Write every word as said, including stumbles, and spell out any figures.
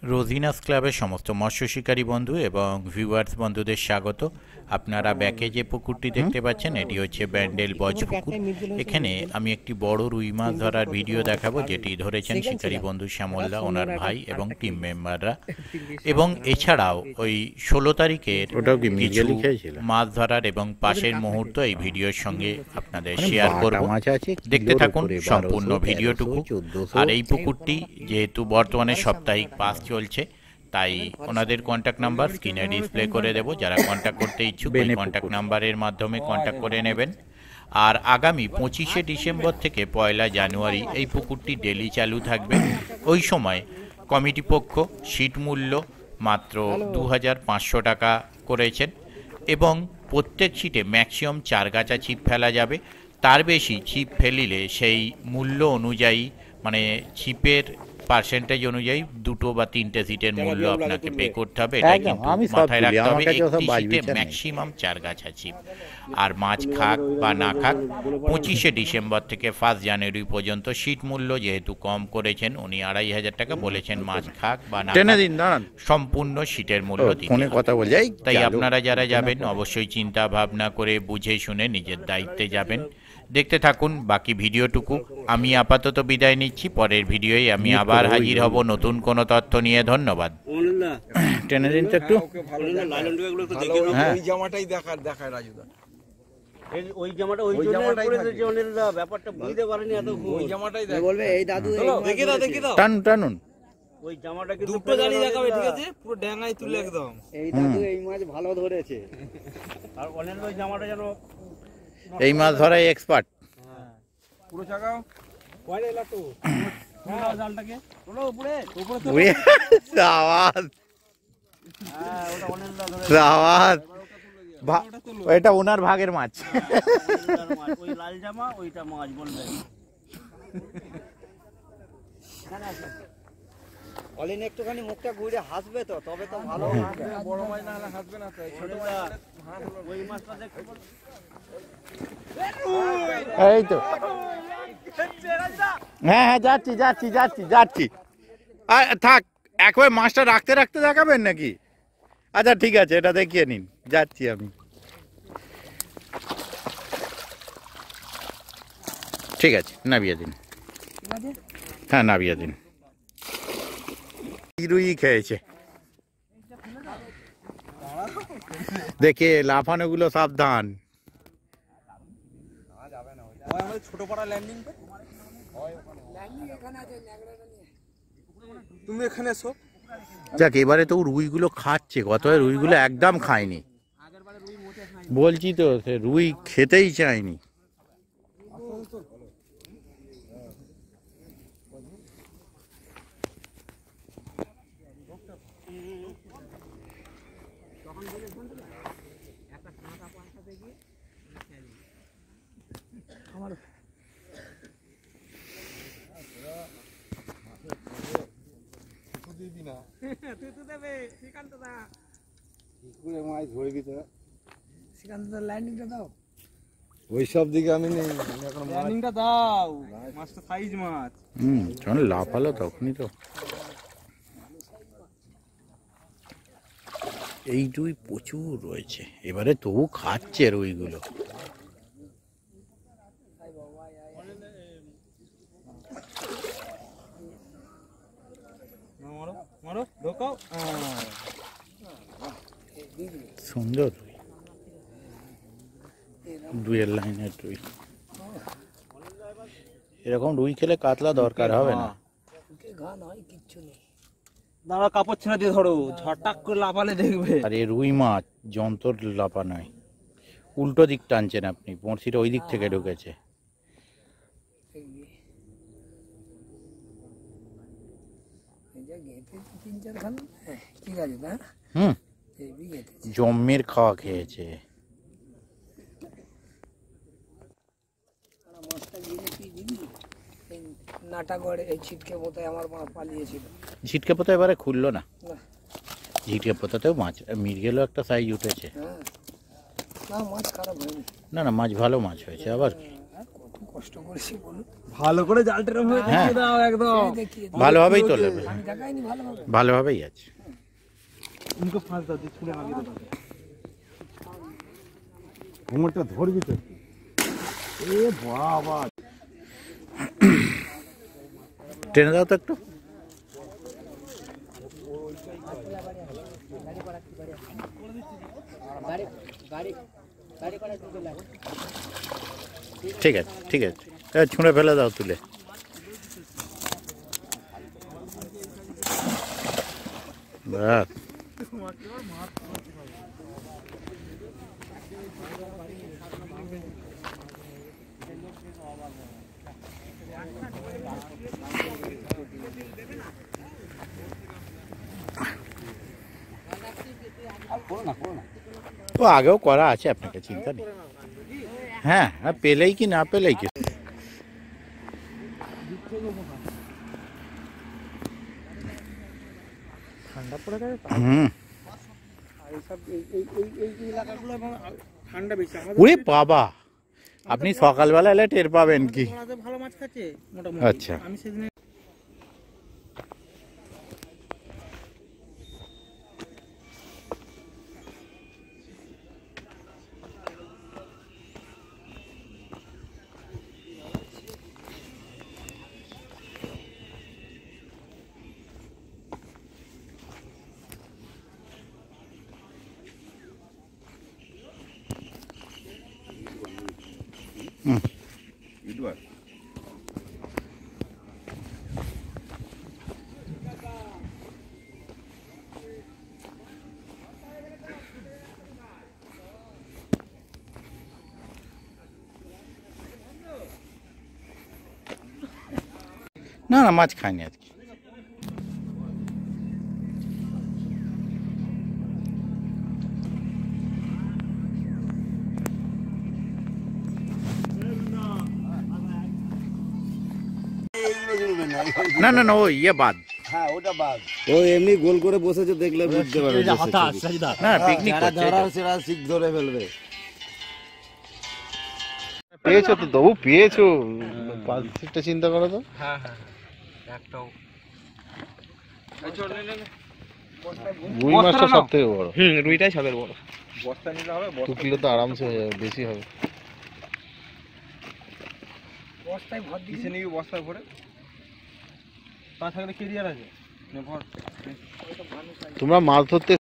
রোজিনাস ক্লাবের সমস্ত মৎস্য শিকারী বন্ধু এবং ভিউয়ার্স বন্ধুদের স্বাগত। আপনারা ব্যাকে যে পুকুরটি দেখতে পাচ্ছেন এটি হচ্ছে ব্যান্ডেল বজ পুকুর। এখানে আমি একটি বড় রুই মাছ ধরার ভিডিও দেখাবো, যেটি ধরেছেন শিকারী বন্ধু শ্যামলদা, ওনার ভাই এবং টিম মেম্বাররা। এবং এছাড়াও ওই ষোলো তারিখের কিছু মাছ ধরার এবং পাশের মুহূর্ত এই ভিডিওর সঙ্গে আপনাদের শেয়ার করব। দেখতে থাকুন সম্পূর্ণ ভিডিওটুকু। আর এই পুকুরটি যেহেতু বর্তমানে সাপ্তাহিক পাস চলছে, তাই ওনাদের কন্ট্যাক্ট নাম্বার স্ক্রিনে ডিসপ্লে করে দেব। যারা কন্ট্যাক্ট করতে ইচ্ছুক ওই কন্ট্যাক্ট নাম্বারের মাধ্যমে কন্ট্যাক্ট করে নেবেন। আর আগামী পঁচিশে ডিসেম্বর থেকে পয়লা জানুয়ারি এই পুকুরটি ডেলি চালু থাকবে। ওই সময় কমিটি পক্ষ সিট মূল্য মাত্র দু হাজার পাঁচশো টাকা করেছেন এবং প্রত্যেক সিটে ম্যাক্সিমাম চার গাছা ছিপ ফেলা যাবে। তার বেশি ছিপ ফেলিলে সেই মূল্য অনুযায়ী, মানে ছিপের পার্সেন্টেজ অনুযায়ী দুটো বা তিনটে সিটের মূল্য আপনাকে পে করতে হবে। এটা কিন্তু মাথায় রাখতে হবে। একটি সিটে ম্যাক্সিমাম চার গাছা ছিপ। আর মাছ খাক বা না খাক, পঁচিশে ডিসেম্বর থেকে ফার্স্ট জানুয়ারি পর্যন্ত সিট মূল্য যেহেতু কম করেছেন, উনি আড়াই হাজার টাকা বলেছেন, মাছ খাক বা না খাক সম্পূর্ণ সিটের মূল্য দিতে কথা বলে। তাই আপনারা যারা যাবেন অবশ্যই চিন্তা ভাবনা করে বুঝে শুনে নিজের দায়িত্বে যাবেন। দেখতে থাকুন বাকি ভিডিওটুকু। আমি আপাতত বিদায় নিচ্ছি, পরের ভিডিওয় আমি আবার হাজির হব নতুন কোনো তথ্য নিয়ে। ধন্যবাদ। টেনে দিন তো একটু। ওই জামাটাই দেখার দেখায় রাজুদা, ওই জামাটা ওই জামাটাই পরেছে অনিলদা, ব্যাপারটা বুঝতে পারেনি এত। ওই জামাটাই দেখ বলবে এই দাদু দেখি দাও দেখি দাও টানুন টানুন। ওই জামাটা কিন্তু দুটো জানি দেখাবে, ঠিক আছে, পুরো ড্যাঙাই তুলে একদম। এই দাদু এই মাছ ভালো ধরেছে। আর অনিলদা ওই জামাটা যেন এই মাছ ধরাই এক্সপার্ট। পুরো চাগাও কয়রে লাটু পুরো জালটাকে তোলো উপরে উপরে তোলো। আওয়াজ হ্যাঁ ওটা অনিলদা ধরে। আওয়াজ এটা ওনার ভাগের মাছ। ওই লাল জামা ওইটা মাছ বলবে। অলিন একটুখানি মুখটা ঘুরে হাসবে তো, তবে তো ভালো। বড় মাছ না হলে হাসবে না, তো ছোট মাছ ওই মাছটা দেখতে এই তো। হ্যাঁ হ্যাঁ যাচ্ছি যাচ্ছি যাচ্ছি যাচ্ছি। থাক, একবার মাছটা রাখতে রাখতে দেখাবেন নাকি? আচ্ছা ঠিক আছে, এটা দেখিয়ে নিন, যাচ্ছি আমি। ঠিক আছে, নামিয়ে দিন। হ্যাঁ নামিয়ে দিন। রুই খেয়েছে দেখে, লাফানো গুলো সাবধান। ছোট পাড়া ল্যান্ডিং, তুমি এখানে এসো। যাক, এবারে তো রুইগুলো খাচ্ছে, গত রুইগুলো একদম খায়নি। বলছি তো, সে রুই খেতেই চায়নি। ওইসব দিকে আমি নেই, ল্যান্ডিংটা দাও। মাছটা সাইজ মাছ। হুম, যখন লাফালো তখনই তো। এই রুই প্রচুর রয়েছে এবারে, তবু খাচ্ছে রুইগুলো। সুন্দর রুই, দুইয়ের লাইনের রুই। এরকম রুই খেলে কাতলা দরকার হবে না। দাঁড়া, কাপড় ছেড়ে দিয়ে ধরো, ঝটাক করে লাফালে দেখবে। আর এই রুই মাছ যন্ত্র লাফা নয়, উল্টো দিক টানছেন আপনি, বড়শিটা ওই দিক থেকে ঢুকেছে। হুম, জম্মের খাওয়া খেয়েছে। নাটাগড়ে এই ছিটকে পোতায় আমার মা পালিয়েছিল। ছিটকে পোতা এবারে খুললো না। ছিটকে পোতাতেও মাছ, মির্গেলও একটা সাইজ উঠেছে। না মাছ খারাপ হয়নি। না না, মাছ ভালো মাছ হয়েছে। আবার কষ্ট করেছি বলুন, ভালো করে জালটা এরকম ভাবে হ্যাঁ। দেখিয়ে দাও একদম। দেখিয়ে দিই। ভালোভাবেই তোলে, আমি দেখাইনি ভালোভাবে। ভালোভাবেই আছে। উনকো ফাঁস দাও, দিয়ে ছুঁড়ে মাগিয়ে দাও। ঘুমরটা ধরবি তো। এ বাবা, টেনে দাও তো একটু। ঠিক আছে ঠিক আছে, এ, ছুঁড়ে ফেলে দাও তুলে। ব্যাস। ও আগেও করা আছে, আপনাকে চিন্তা নেই। হ্যাঁ হ্যাঁ, পেলেই কি না পেলেই কি। ঠান্ডা পড়ে গেছে তো। হুম। আর এইসব এই- এই এই এই এলাকাগুলো এবং ঠান্ডা বেশি। আমাদের ওরে বাবা, আপনি সকালবেলা এলে টের পাবেন কি। আমাদের ভালো মাছ খাচ্ছে মোটামুটি। আচ্ছা। আমি সেদিন না না, মাছ খাইনি আজকে। না না না, ও ইয়ে বাদ। হ্যাঁ ওটা বাদ। ও এমনি গোল করে বসেছে, দেখলে বুঝতে পারবে। না পিকনিক করছে এটা। সেরা শিখ ধরে ফেলবে। পেয়েছো তো, তবু পেয়েছো, পাঁচটা চিন্তা করো তো। হ্যাঁ হ্যাঁ একটাও রুই মাছটা সব থেকে বড়। হুম রুইটাই সবের বড়। বস্তা নিলে হবে, দু কিলো তো আরামসে হয়ে যাবে, বেশি হবে। বস্তায় ভর দিয়ে কিসে নিবি বস্তায় ভরে? পাঁচ থাকলে কেরিয়ার আছে। নে ভর। তোমরা মাছ ধরতে